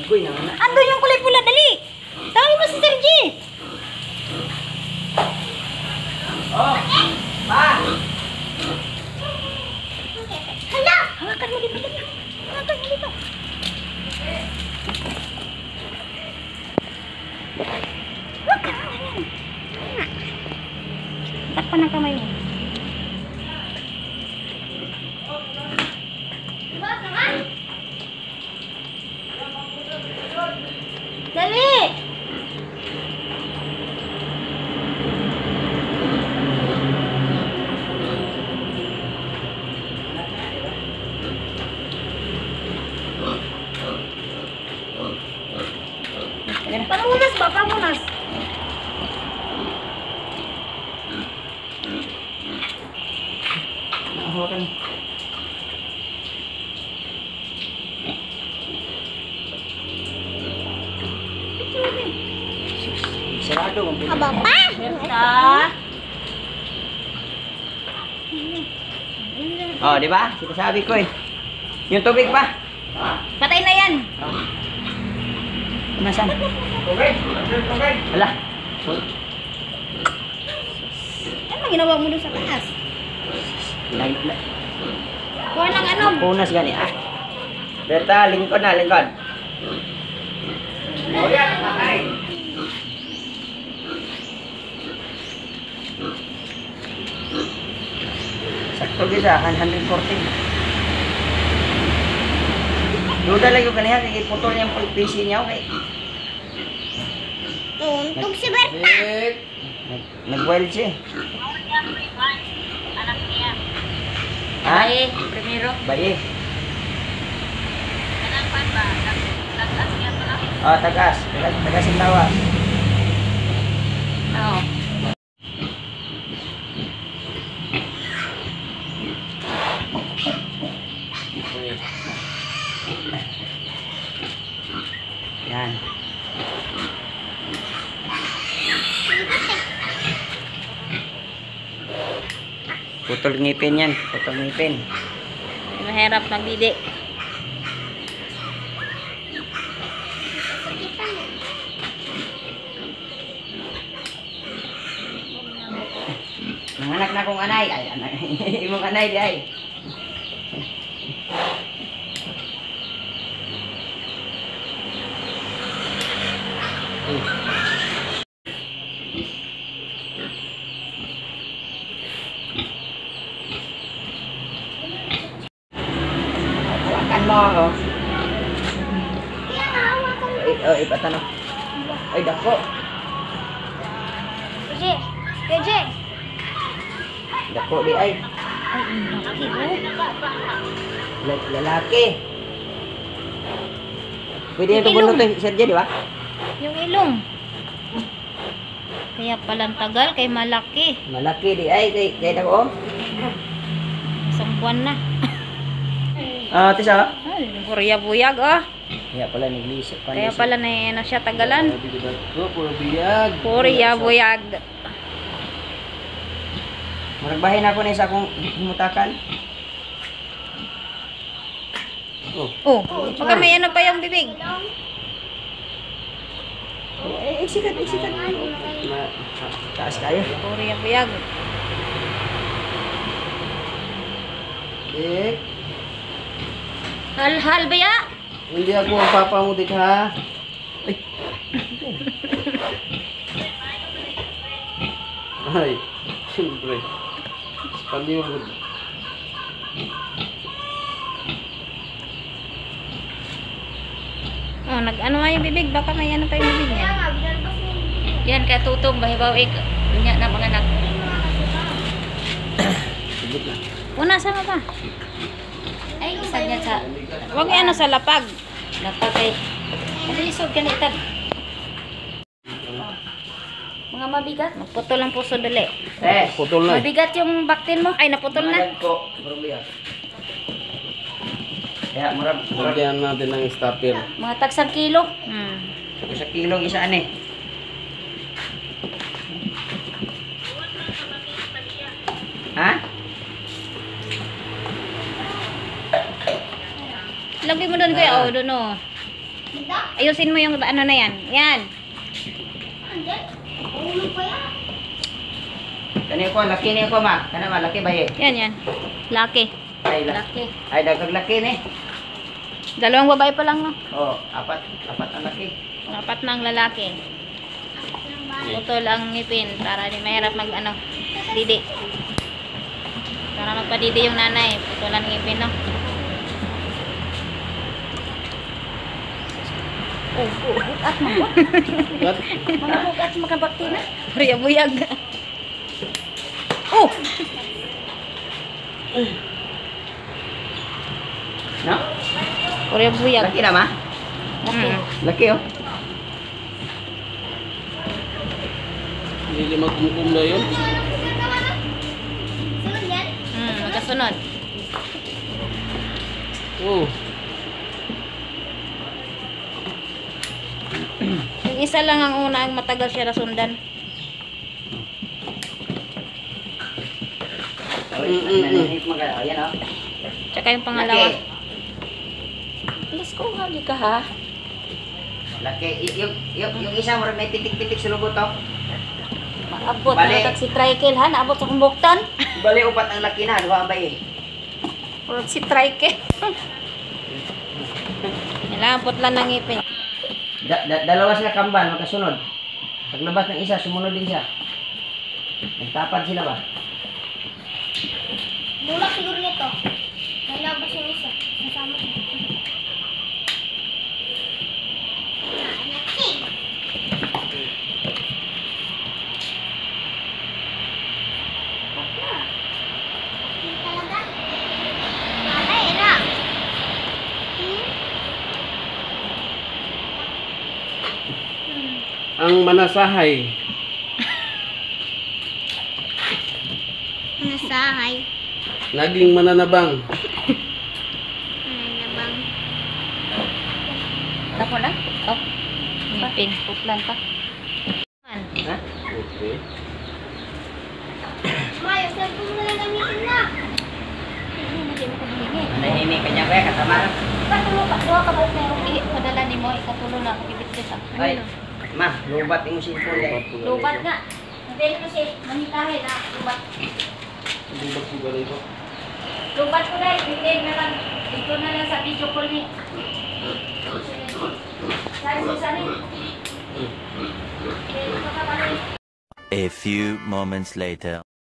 Koy na na. Andun yung kulay pula, dali. Tawagin mo si Sergi. Oh. Pa. Hala! Hawakan mo dito, dali. Hawakan mo dito. Huwag ka na yan. Takpan ang kamay mo. Dali! Pamunas ba? Pamunas. Hawakan. Sarado ang pinto. Aba pa! Berta. Oh, di ba? Sinasabi ko eh. Yung tubig pa. Patay na yan. Nasaan? Tubig. Tubig. Ala. Ano ginawa mo doon sa taas? Kuha ng ano? Punas gani ah. Berta, lingkod na, lingkod. Oh, yan, patay. Sakto bisa, 114. Duda lang yung kaniya, kaya putol niya yung PC niya, okay? Tuntog si Berta. Nag-wild siya. Anak niya. Ha? Baye, primero. Baye. Kanang pan ba? Tagas niya to na. Oh, tagas. Tagas yung tawa. Oo. Yan. Putol ngipin yan. Putol ngipin. Mahirap magdidi. Nanganak na akong anay. Ay, anak. Imong anay di ay. Hawakan mo. Oh. Ay, ipatanong. Ay, dako. Kerja. Kerja. Dako di ay. Ay, laki oh. Lalaki. Pwede Yung ito ilong. bunot Sergio, di ba? Yung ilong. Kaya palang tagal, kay malaki. Malaki di ay. Kay dako. Isang buwan na. Ah, tisa. Ay, Korea buyag oh. Kaya pala naglisip pa. Kaya pala na ano siya tagalan. Ko puro biyag. Korea buyag. Maragbahin ako na isa akong himutakan. Oh. Oh, baka may ano pa yung bibig. Sikat. Taas kayo. Korea buyag. Eh, Hal-hal ba ya? hindi ako ang papa mo dik ha. Ay. Ay, siyempre. Spanyol. Oh, nag-ano nga yung bibig, baka may ano pa yung bibig niya. Yan kay tutong bahibaw ik. Nya na mga anak. Sige na. Una, sama pa. Ay, isa niya sa Huwag ano sa lapag. napagay. Ano isog kanitan? Mga mabigat. Naputol ang puso dali. Putol na. Mabigat yung baktin mo. Ay, naputol na. Ko, puro biyag. Kaya murag Lagyan natin ng stapler. Mga tagsang kilo. sa kilong isa ani. Ha? Lagay mo doon kuya. Oh, doon oh. Ayusin mo yung ano na yan. Yan. Andyan. Ulo pa yan. Kani ko, laki ni ko ma. Kana ma, laki ba eh? Yan. Laki. Ay, Laki. Ay, dagag laki ni. Dalawang babae pa lang, no? Oh, apat ang laki. Apat na ang lalaki. Putol ang ngipin para di mahirap mag ano, didi. Para magpadidi yung nanay. Putol ang ngipin, no? At mo. What? Mga bukas makabakti na. Buyag. Oh! No? Buyag. Laki na ma. Laki oh. Hindi magkumkum na yun. Sunod yan. Magkasunod. Oh. Yung isa lang ang una, ang matagal siya nasundan. Naninip mo ka. Ayan oh. Tsaka yung pangalawa. Laki. Alas ko, hali ka ha. Laki. Yung isa mo may pitik-pitik sa lubot oh. Maabot. Bali. Natak si Trikel ha. Naabot sa kumbuktan. Bali upat ang laki na. Duha ba eh? Puro si Trikel. Nilapot lang ng ngipin. Dalawa sila kambal, magkasunod. Paglabas ng isa, sumunod din siya. Nagtapad sila ba? Bulak siguro nito. Nalabas yung isa. Nasama siya. Ang manasahay. Nasahay. Naging mananabang. Nabang. Ako na? Oh. Ngipin. Puplan pa. Ha? Okay. Mayo, cellphone mo na lang gamitin na. Nanahimik ka niya kaya kasama. Katulo pa. Doha ka ba na yung padala ni mo? Ikatulo na ako bibit sa. Ay, ma, lubat yung cellphone dahil. Lubat nga. Nadali ko si manitahe na lubat. Lubat ko ba ito? Lubat ko dahil. Bitin na lang. Dito na lang sa video call ni. Sari. A few moments later.